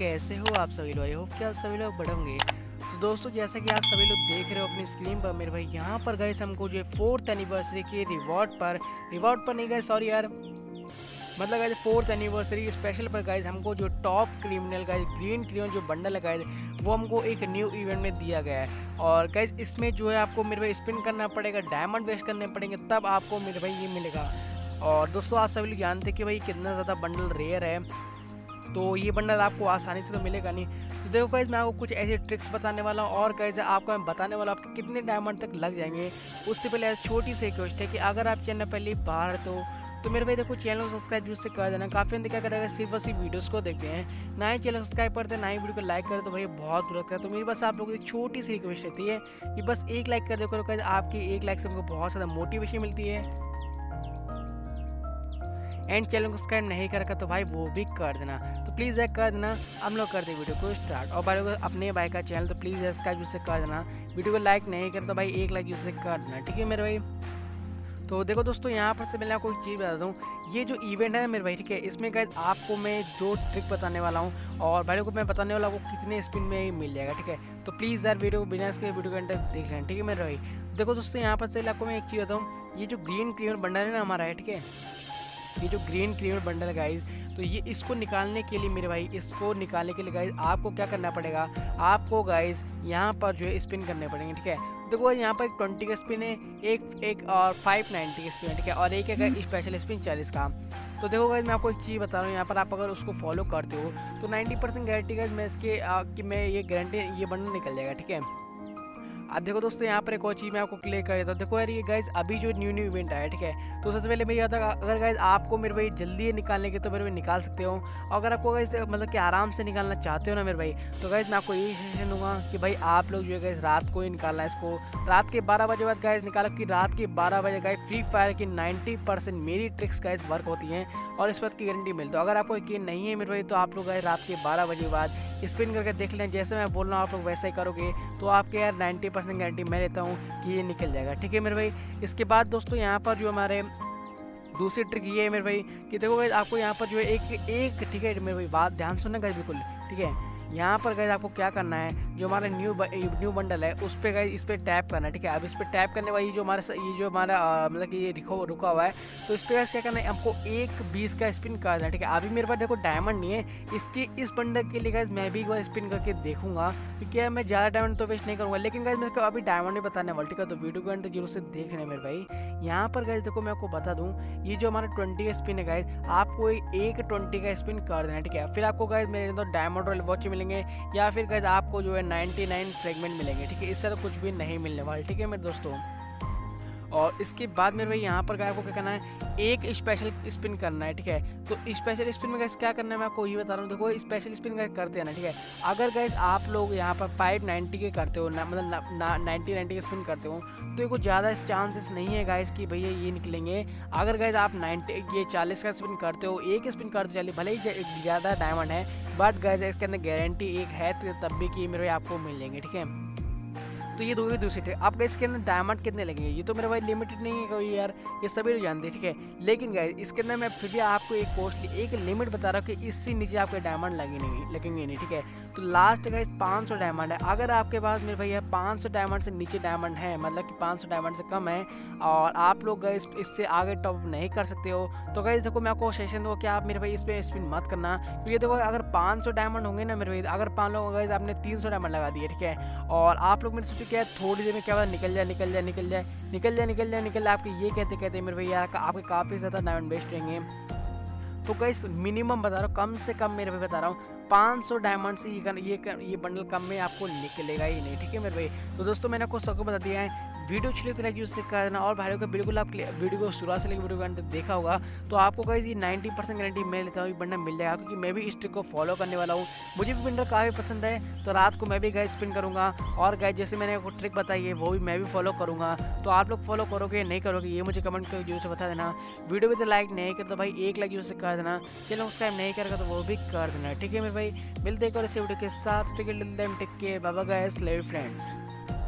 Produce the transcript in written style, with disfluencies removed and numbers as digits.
कैसे हो आप सभी लोग? आई होप कि आप सभी लोग बड़े होंगे। तो दोस्तों, जैसा कि आप सभी लोग देख रहे हो अपनी स्क्रीन पर मेरे भाई, यहाँ पर गाइस हमको जो है 4th एनिवर्सरी की रिवॉर्ड पर नहीं गए, सॉरी यार, मतलब गाइस 4th एनिवर्सरी स्पेशल पर गाइस हमको जो top criminal guys green criminal जो बंडल है गाइस, वो हमको एक न्यू इवेंट में दिया गया है। और गाइस इसमें जो है आपको मेरे भाई स्पिन करना पड़ेगा, डायमंड वेस्ट करने पड़ेंगे, तब आपको मेरे भाई ये मिलेगा। और दोस्तों, आप सभी लोग जानते हैं कि भाई कितना ज़्यादा बंडल रेयर है, तो ये बंडल आपको आसानी से तो मिलेगा नहीं। तो देखो गाइस, मैं आपको कुछ ऐसे ट्रिक्स बताने वाला हूँ और कैसे आपको मैं बताने वाला हूँ आपके कितने डायमंड तक लग जाएंगे। उससे पहले छोटी सी रिक्वेस्ट है कि अगर आप चैनल पहले बाहर तो मेरे भाई देखो, चैनल को सब्सक्राइब जरूर से कर देना। काफ़ी हम क्या करेगा, सिर्फ बस वीडियोस को देखते हैं, ना ही चैनल सब्सक्राइब करते हैं, ना ही वीडियो को लाइक करते, तो भाई बहुत बुरा लगता है। तो मेरी बस आप लोगों की छोटी सी रिक्वेस्ट रहती है कि बस एक लाइक कर दो करो, आपकी एक लाइक से हमको बहुत ज़्यादा मोटिवेशन मिलती है। एंड चैनल को सब्सक्राइब नहीं कर तो भाई वो भी कर देना, तो प्लीज़ कर देना। हम लोग करते वीडियो को स्टार्ट। और भाई अपने भाई का चैनल तो प्लीज़ सब्सक्राइब उससे कर देना। वीडियो को लाइक नहीं कर तो भाई एक लाइक उससे कर देना, ठीक है मेरे भाई। तो देखो दोस्तों, यहाँ पर से मैं आपको एक चीज़ बता दूँ, ये जो इवेंट है मेरे भाई, ठीक है, इसमें गाइस आपको मैं 2 ट्रिक बताने वाला हूँ और भाई को मैं बताने वाला हूँ कितने स्पिन में ही मिल जाएगा, ठीक है। तो प्लीज़ यार वीडियो को बिना इसके वीडियो के अंदर देख लेना, ठीक है मेरे भाई। देखो दोस्तों, यहाँ पर से आपको मैं एक चीज़ बताऊँ, ये जो ग्रीन क्रिमिनल बंडल है ना हमारा है, ठीक है, ये जो ग्रीन क्रिमिनल बंडल है गाइस, तो ये इसको निकालने के लिए मेरे भाई, इसको निकालने के लिए गाइस आपको क्या करना पड़ेगा, आपको गाइस यहाँ पर जो है स्पिन करने पड़ेंगे, ठीक है। देखो यहाँ पर एक 20 का स्पिन है, एक और 590 का स्पिन है, ठीक है, और एक है स्पेशल स्पिन 40 का। तो देखो गाइस, मैं आपको एक चीज़ बता रहा हूँ, यहाँ पर आप अगर उसको फॉलो करते हो तो 90% गारंटी गाइस मैं इसके कि मैं ये गारंटी ये बंडल निकल जाएगा, ठीक है। अब देखो दोस्तों, यहाँ पर एक और चीज़ मैं आपको क्लियर कर देता हूँ। देखो यार, ये गाइस अभी जो न्यू इवेंट आया, ठीक है, तो सबसे पहले मैं ये था, अगर गाइस आपको मेरे भाई जल्दी ये निकालने के तो मेरे भाई निकाल सकते हो। अगर आपको गाइस मतलब कि आराम से निकालना चाहते हो ना मेरे भाई, तो गाइस मैं आपको यही सजेशन दूंगा कि भाई आप लोग जो है गाइस रात को ही निकालना है इसको, रात के 12 बजे बाद गाइस निकालो, कि रात के 12 बजे गाइस फ्री फायर की 90% मेरी ट्रिक्स गाइस वर्क होती हैं और इस बात की गारंटी मिलती है। अगर आपको यकीन नहीं है मेरे भाई, तो आप लोग गाइस रात के 12 बजे बाद स्पिन करके देख लें, जैसे मैं बोल रहा हूँ आप लोग वैसे ही करोगे तो आपके यार 90% गारंटी मैं लेता हूँ कि ये निकल जाएगा, ठीक है मेरे भाई। इसके बाद दोस्तों, यहाँ पर जो हमारे दूसरी ट्रिक ये है मेरे भाई कि देखो गाइस, आपको यहाँ पर जो है एक ठीक है मेरे भाई, बात ध्यान सुनना गाइस बिल्कुल, ठीक है। यहाँ पर गाइस आपको क्या करना है, जो हमारा न्यू बंडल है उस पर गाइस इस पर टैप करना है, ठीक है। अब इस पर टैप करने वाली जो हमारा मतलब कि ये रुका हुआ है, तो इस पर गाइस क्या करना है, हमको 1-20 का स्पिन करना है, ठीक है। अभी मेरे पास देखो डायमंड नहीं है, इस बंडल के लिए गाइस मैं भी एक बार स्पिन करके देखूंगा, क्योंकि मैं ज़्यादा डायमंड तो वेस्ट नहीं करूँगा, लेकिन गाइस मेरे को अभी डायमंड नहीं बताने वाला, ठीक है। तो वीडियो को अंदर जरूर से देख लें मेरे भाई। यहाँ पर गाइस देखो, मैं आपको बता दूँ, ये जो हमारा 20 का स्पिन है गाइस, आपको एक 20 का स्पिन कर देना है, ठीक है। फिर आपको गाइस मेरे अंदर डायमंड रॉयल वॉच मिलेंगे, या फिर गाइस आपको जो है 99 फ्रेगमेंट मिलेंगे, ठीक है। इससे तो कुछ भी नहीं मिलने वाला, ठीक है मेरे दोस्तों। और इसके बाद मेरे भाई यहाँ पर आपको क्या करना है, एक स्पेशल स्पिन करना है, ठीक है। तो स्पेशल स्पिन में गाइस क्या करना है मैं आपको ये बता रहा हूँ। देखो, स्पेशल स्पिन गाइस करते हैं ना, ठीक है। अगर गाइस आप लोग यहाँ पर 590 के करते हो ना, मतलब 90 के स्पिन करते हो, तो कुछ ज़्यादा चांसेस नहीं है गाइस कि भैया ये निकलेंगे। अगर गाइस आप 40 का स्पिन करते हो, एक स्पिन करते चलिए, भले ही ज़्यादा डायमंड है, बट गाइस इसके अंदर गारंटी एक है तो तब भी कि मेरे भाई आपको मिल जाएंगे, ठीक है। तो ये दो दूसरी थे। अब गाइस इसके अंदर डायमंड कितने लगेंगे, ये तो मेरे भाई लिमिटेड नहीं है कोई यार, ये सभी लोग जानते हैं, ठीक है। लेकिन गाइस इसके अंदर मैं फिर भी आपको एक लिमिट बता रहा हूँ कि इससे नीचे आपके डायमंड लगेंगे नहीं, ठीक है। तो लास्ट गाइस 500 डायमंड है। अगर आपके पास मेरे भैया 500 डायमंड से नीचे डायमंड है, मतलब कि 500 डायमंड से कम है, और आप लोग गाइस इससे आगे टॉप नहीं कर सकते हो, तो गाइस देखो मैं आपको सजेशन दूँ कि आप मेरे भाई इस पर स्पिन मत करना, क्योंकि देखो अगर 500 डायमंड होंगे ना मेरे भाई, अगर 5 लोग गाइस आपने 300 डायमंड लगा दिए, ठीक है, और आप लोग मेरे सोचे क्या थोड़ी देर में क्या निकल जाए आपके ये कहते मेरे भैया आपके काफ़ी ज़्यादा डायमंड वेस्ट रहेंगे। तो गाइस मिनिमम बता रहा हूँ, कम से कम मेरे भाई बता रहा हूँ, 500 डायमंड से ये बंडल कम में आपको निकलेगा ही नहीं, ठीक है मेरे भाई। तो दोस्तों, मैंने आपको सबको बता दिया है, वीडियो अच्छी लगी तो यूज़ से कर देना। और भाइयों का बिल्कुल आप वीडियो को शुरुआत से लेकर वीडियो के अंत तक देखा होगा, तो आपको गाइस ये 90% गारंटी मैं लेता हूँ ये बंडल मिल जाएगा, क्योंकि मैं भी इस ट्रिक को फॉलो करने वाला हूँ। मुझे भी बंडल काफ़ी पसंद है, तो रात को मैं भी गाइस स्पिन करूँगा, और गाइस जैसे मैंने आपको ट्रिक बताई है वो भी मैं भी फॉलो करूँगा। तो आप लोग फॉलो करोगे नहीं करोगे ये मुझे कमेंट कर जरूर से बता देना। वीडियो भी तो लाइक नहीं कर तो भाई एक लाइक जरूर से कर देना, चलो सब्सक्राइब नहीं करेगा तो वो भी कर देना, ठीक है मेरे भाई। मिलते एक और इस वीडियो के साथ, take care, bye bye guys, love you friends.